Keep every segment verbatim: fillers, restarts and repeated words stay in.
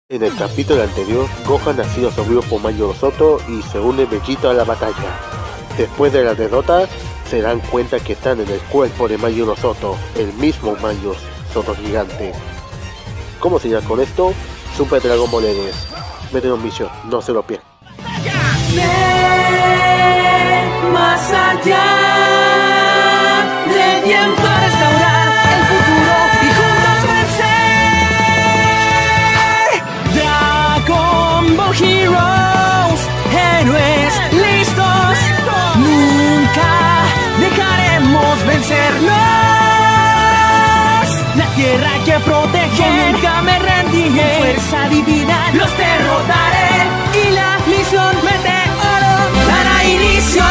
En el capítulo anterior, Gohan ha sido absorbido por Majin Rosoto y se une Vegeta a la batalla. Después de la derrota, se dan cuenta que están en el cuerpo de Majin Rosoto, el mismo Majin Rosoto gigante. ¿Cómo se llama con esto? Super Dragon Ball Heroes. Meten un misión, no se lo pierdan. Más allá de tiempo a restaurar el futuro y juntos vencer. Dragon Ball Heroes, héroes listos, nunca dejaremos vencernos. La tierra que proteger, nunca me rendiré. Con fuerza divina los derrotaré y la misión meteoro dará inicio.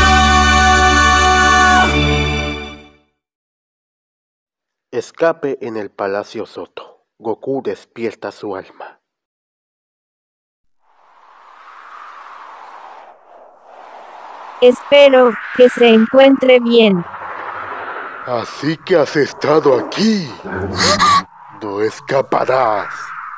Escape en el Palacio Soto. Goku despierta su alma. Espero que se encuentre bien. Así que has estado aquí. No escaparás.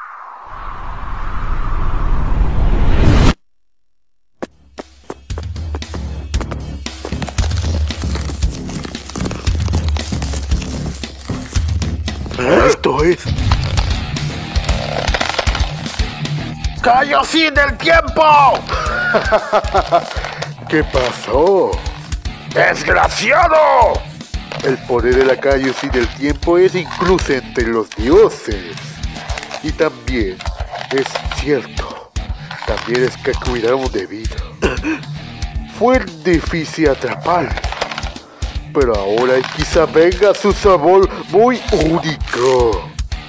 Esto es... ¡Kaioshin del tiempo! ¿Qué pasó? ¡Desgraciado! El poder de la Kaioshin del tiempo es incluso entre los dioses. Y también es cierto, también es que cuidamos de vida. Fue difícil atrapar. Pero ahora quizá venga su sabor muy único.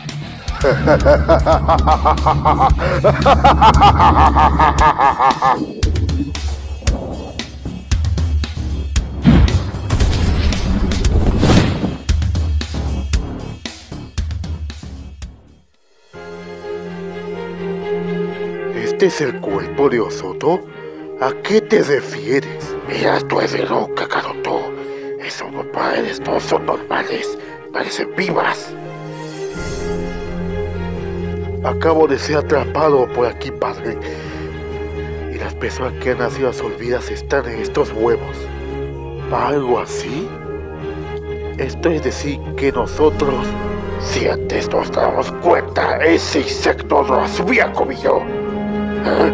¿Este es el cuerpo de Osoto? ¿A qué te refieres? Mira, tú eres loco, Kakaroto. Esos compadres no son normales, parecen vivas. Acabo de ser atrapado por aquí, padre. Y las personas que han nacido absorbidas están en estos huevos. ¿Algo así? Esto es decir que nosotros... Si antes nos damos cuenta, ese insecto nos había comido. ¿Eh?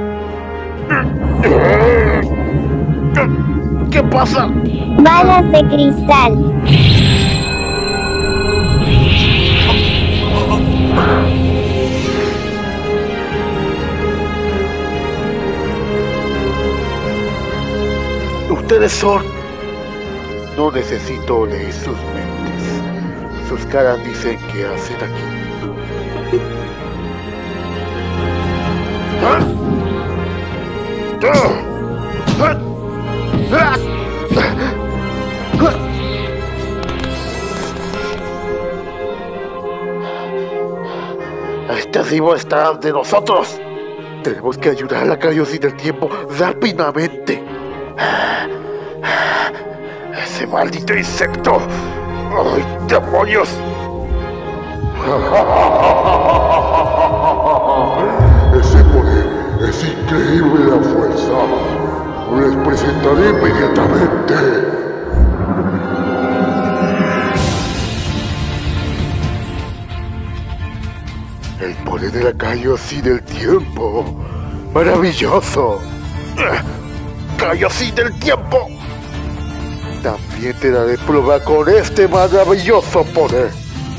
¿Qué pasa? Balas de cristal. Ustedes son... No necesito leer sus mentes. Sus caras dicen qué hacen aquí. ¿Ah? ¿Ah? ¿Ah? ¡Ah! Este arribo está de nosotros. Tenemos que ayudar a la Kaioshin del tiempo rápidamente. Ese maldito insecto. ¡Ay, demonios! Ese poder es increíble, la fuerza. Les presentaré inmediatamente. El poder de la Kaioshin del tiempo. ¡Maravilloso! ¡Kaioshin del tiempo! También te daré prueba con este maravilloso poder.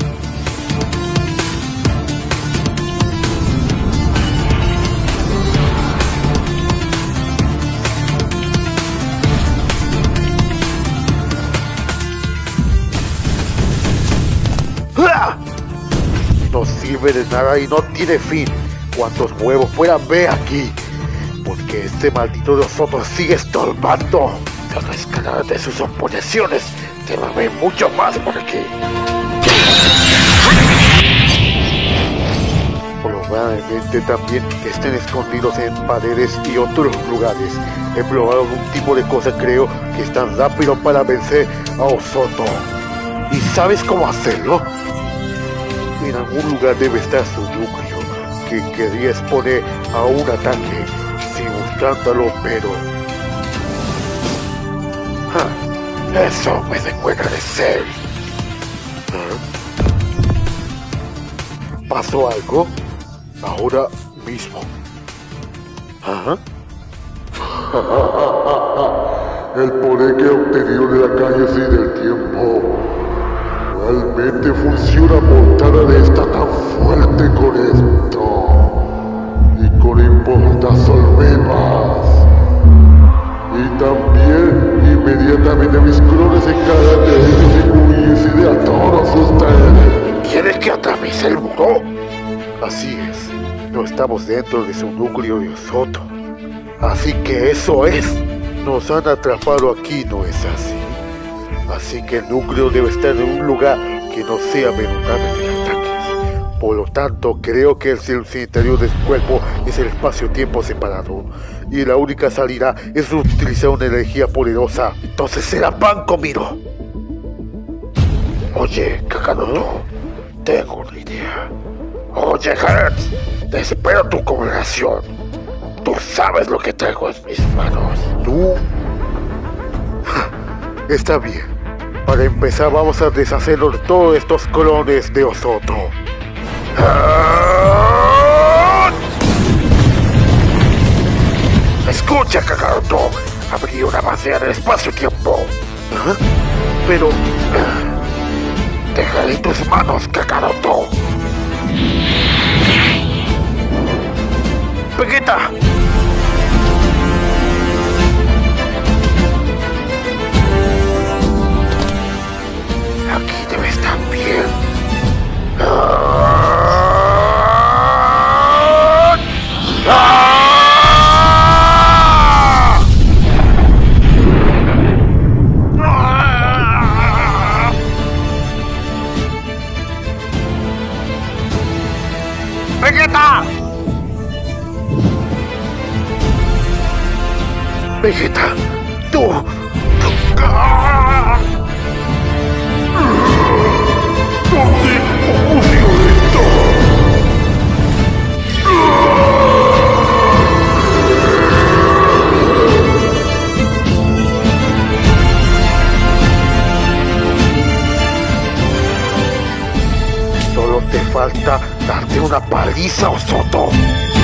No sirve de nada y no tiene fin. Cuantos huevos puedan ver aquí, porque este maldito de nosotros sigue estorbando. Cada escalada de sus oposiciones te va a ver mucho más por aquí. Probablemente también estén escondidos en paredes y otros lugares. He probado algún tipo de cosa, creo que es tan rápido para vencer a Osoto. ¿Y sabes cómo hacerlo? En algún lugar debe estar su núcleo. que quería exponer a un ataque simultándolo, pero... ¡Ja! Eso me demuestra de ser. ¿Ah? ¿Pasó algo? Ahora mismo. ¿Ah? El poder que he obtenido de la calle sí del tiempo realmente funciona montada de esta tan fuerte con esto y con importantes solvemas. Y también inmediatamente mis clones se encargan de distribuirse de a todos ustedes. ¿Quieres que atraviese el muro? Así es, no estamos dentro de su núcleo de Osoto. Así que eso es. Nos han atrapado aquí, ¿no es así? Así que el núcleo debe estar en un lugar que no sea vulnerable de ataques. Por lo tanto, creo que el interior del cuerpo es el espacio-tiempo separado. Y la única salida es utilizar una energía poderosa. Entonces será pan comido. Oye, Kakaroto, tengo una idea. Oye, Hertz, te espero tu congregación. Tú sabes lo que traigo en mis manos. ¿Tú? Está bien. Para empezar vamos a deshacernos de todos estos clones de Osoto. Escucha, Kakaroto. Abrí una base en el espacio-tiempo. ¿Ah? Pero... Déjale en tus manos, Kakaroto. ¡Vegeta! Aquí debe estar bien. ¡Ah! ¡Ah! ¡Vegeta! Vegeta, tú... tú... ¡Ah! ¿Dónde ocurrió esto? Solo te falta darte una paliza, Osoto.